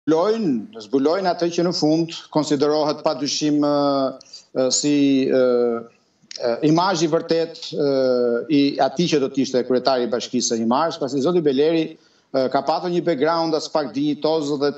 zbulojnë atë që në fund konsiderohet padyshim si imazhi vërtet i atij që do të ishte kryetari i Bashkisë së Himarës, pasi zoti Beleri ka patur një background as pak dinjitoz dhe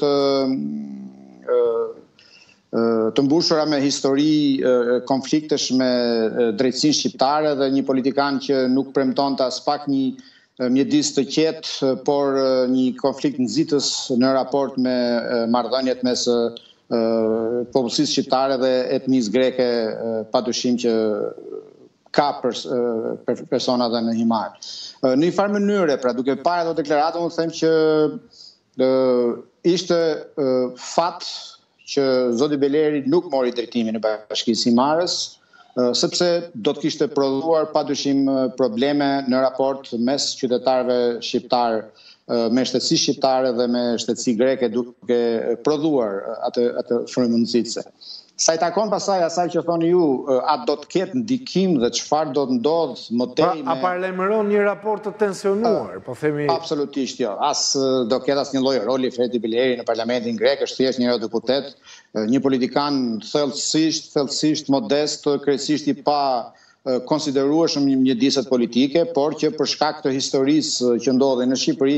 të mbushura me histori konfliktesh me drejtsinë shqiptare dhe një politikan që nuk premtonte as pak një mjedis të qetë, por një konflikt nxitës në raport me marrëdhëniet mes popullsisë shqiptare dhe etnisë greke, padyshim që ka persona dhe në Himar. Në një farë mënyre, pra duke parë ato deklarata, unë them që ishte fat që zoti Beleri nuk mori drejtimin e Bashkisë Himarës, sepse do të kishte prodhuar padyshim probleme në raport mes qytetarëve shqiptar me shtetësi shqiptare dhe me shtetësi greke, duke prodhuar atë frymënxitëse. Sa i takon pasaj asaj që thoni ju, a do të ketë ndikim dhe çfarë do të ndodh më tej me... A paralajmëron një raport të tensionuar, po themi... Absolutisht jo. As do ketë asnjë lloj roli Fredi Beleri në parlamentin grek, është thjesht një eurodeputet, një politikan thellësisht modest, krejtësisht i pa konsiderueshëm në mjediset politike, por që për shkak të historisë që ndodhi në Shqipëri,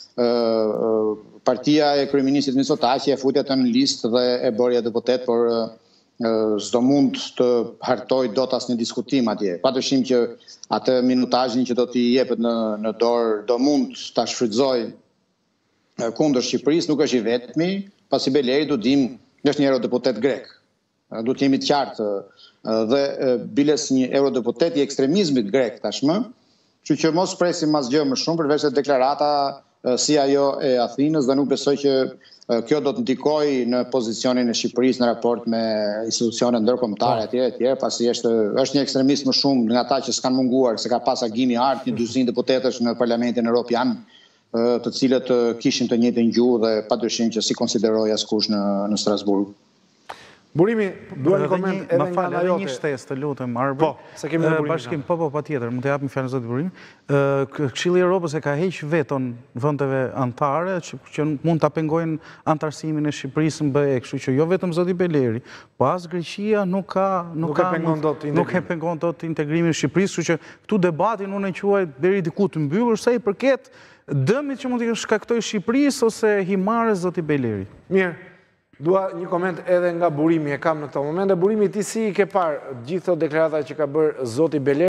partia e kryeministit Mitsotakis e futi atë në listë dhe e bëri deputet, por s'do mund të hartoj dot asnjë diskutim atje. Padyshim që atë minutazhin që do t'i jepet në dorë do mund ta shfrytëzoj kundër Shqipërisë, nuk është i vetmi, pasi Beleri do dim është një eurodeputet grek. Do të jemi të qartë dhe biles një eurodeputet i ekstremizmit grek tashmë, kështu që mos presim asgjë më shumë përveç se deklarata si ajo e Athinës dhe nuk besoj që kjo do të ndikojë në pozicionin e Shqipërisë në raport me institucione ndërkombëtare etj, pasi është një ekstremist më shumë nga ata që s'kan munguar, se ka pas agimi art një 200 deputetësh në Parlamentin Evropian, të cilët kishin të njëjtën gjuhë dhe padyshim që si konsideroi askush në Strasburg. Burimi, dua një koment edhe nga ana jote. Një shtesë, të lutem, Arber. Po, se kemi Burimin. Bashkim, patjetër, mund të japim fjalën zotit Burim. Këshilli i Evropës e ka heq veton vendeve anëtare që mund ta pengojnë antarësimin e Shqipërisë në BE, kështu që jo vetëm zoti Beleri, po as Greqia nuk e pengon dot integrimin e Shqipërisë, kështu që këtu debatin unë e quaj deri diku të mbyllur sa i përket dëmit që mund të shkaktojë Shqipërisë ose Himarës zoti Beleri. Mirë. Dua një koment edhe nga Burimi, e kam në këto momente. Burimi, ti si i ke parë gjithë këto deklarata që ka bërë zoti Beleri?